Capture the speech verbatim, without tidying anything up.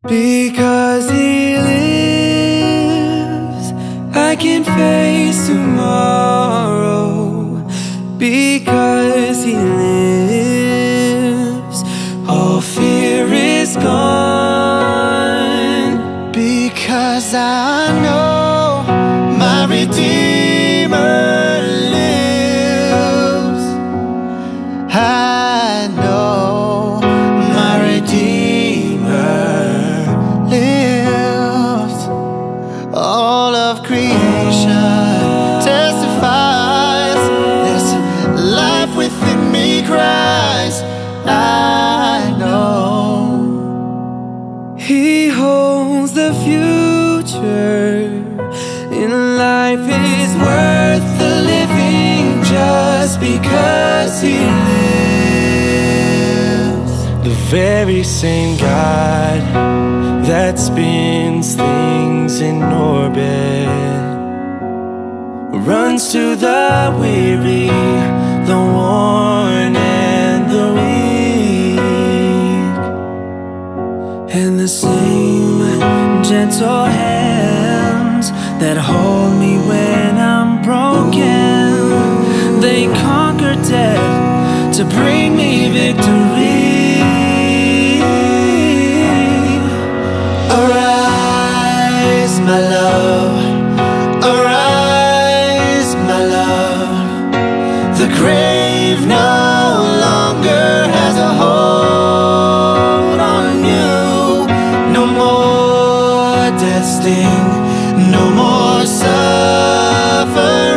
Because he lives, I can face tomorrow. Because he lives, all fear is gone. Because I know my Redeemer lives. I know my Redeemer lives. All of creation testifies this life within me cries. I know he holds the future, and life is worth the living just because he lives. The very same God that spins things in orbit runs to the weary, the worn and the weak. And the same gentle hands that hold me when I'm broken, they conquer death to bring me victory. Arise, my love, arise, my love. The grave no longer has a hold on you. No more death's sting, no more suffering.